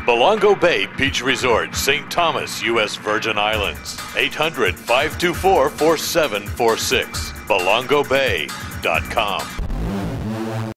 Bolongo Bay Beach Resort, St. Thomas, U.S. Virgin Islands. 800-524-4746. BolongoBay.com.